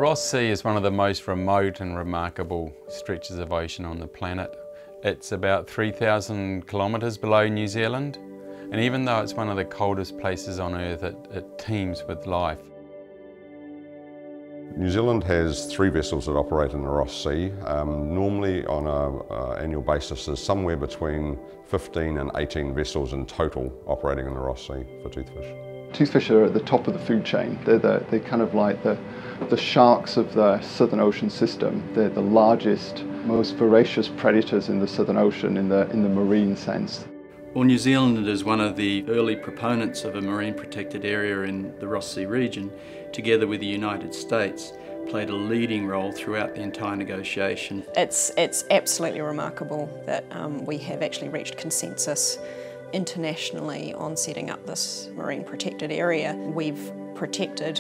Ross Sea is one of the most remote and remarkable stretches of ocean on the planet. It's about 3,000 kilometres below New Zealand, and even though it's one of the coldest places on Earth, it teems with life. New Zealand has 3 vessels that operate in the Ross Sea. Normally on an annual basis there's somewhere between 15 and 18 vessels in total operating in the Ross Sea for toothfish. Toothfish are at the top of the food chain. They're kind of like the sharks of the Southern Ocean system. They're the largest, most voracious predators in the Southern Ocean in the marine sense. Well, New Zealand is one of the early proponents of a marine protected area in the Ross Sea region, together with the United States, played a leading role throughout the entire negotiation. It's absolutely remarkable that we have actually reached consensus internationally on setting up this marine protected area. We've protected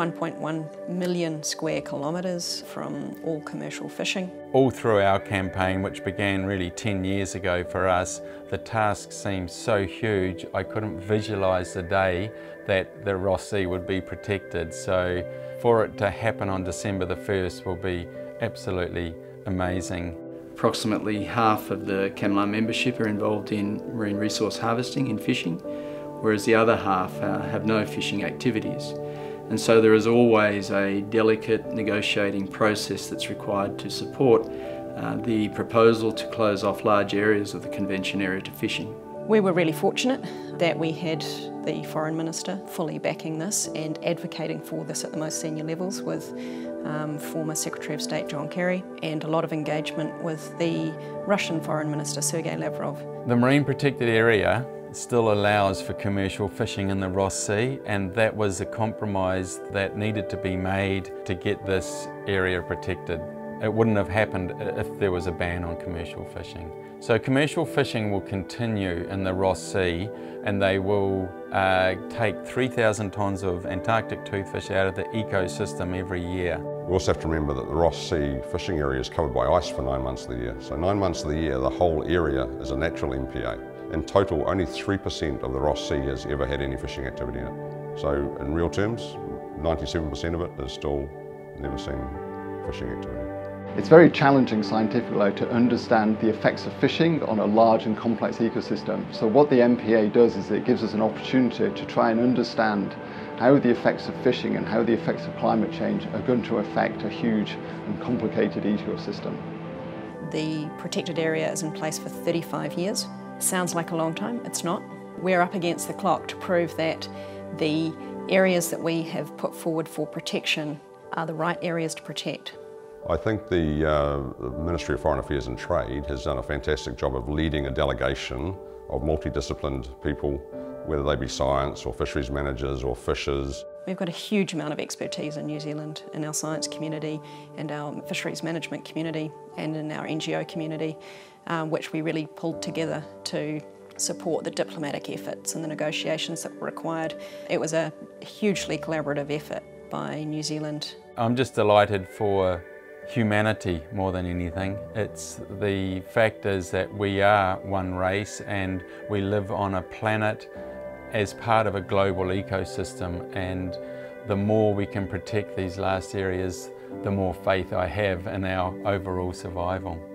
1.1 million square kilometres from all commercial fishing. All through our campaign, which began really 10 years ago for us, the task seemed so huge I couldn't visualise the day that the Ross Sea would be protected. So for it to happen on December the 1st will be absolutely amazing. Approximately half of the Cameline membership are involved in marine resource harvesting and fishing, whereas the other half have no fishing activities. And so there is always a delicate negotiating process that's required to support the proposal to close off large areas of the convention area to fishing. We were really fortunate that we had the Foreign Minister fully backing this and advocating for this at the most senior levels with former Secretary of State John Kerry, and a lot of engagement with the Russian Foreign Minister Sergei Lavrov. The marine protected area still allows for commercial fishing in the Ross Sea, and that was a compromise that needed to be made to get this area protected. It wouldn't have happened if there was a ban on commercial fishing. So commercial fishing will continue in the Ross Sea, and they will take 3,000 tonnes of Antarctic toothfish out of the ecosystem every year. We also have to remember that the Ross Sea fishing area is covered by ice for 9 months of the year. So 9 months of the year, the whole area is a natural MPA. In total, only 3% of the Ross Sea has ever had any fishing activity in it. So in real terms, 97% of it has still never seen fishing activity. It's very challenging scientifically to understand the effects of fishing on a large and complex ecosystem. So what the MPA does is it gives us an opportunity to try and understand how the effects of fishing and how the effects of climate change are going to affect a huge and complicated ecosystem. The protected area is in place for 35 years. Sounds like a long time, it's not. We're up against the clock to prove that the areas that we have put forward for protection are the right areas to protect. I think the Ministry of Foreign Affairs and Trade has done a fantastic job of leading a delegation of multidisciplined people, whether they be science or fisheries managers or fishers. We've got a huge amount of expertise in New Zealand in our science community and our fisheries management community and in our NGO community, which we really pulled together to support the diplomatic efforts and the negotiations that were required. It was a hugely collaborative effort by New Zealand. I'm just delighted for humanity more than anything. It's the fact is that we are one race and we live on a planet as part of a global ecosystem, and the more we can protect these last areas, the more faith I have in our overall survival.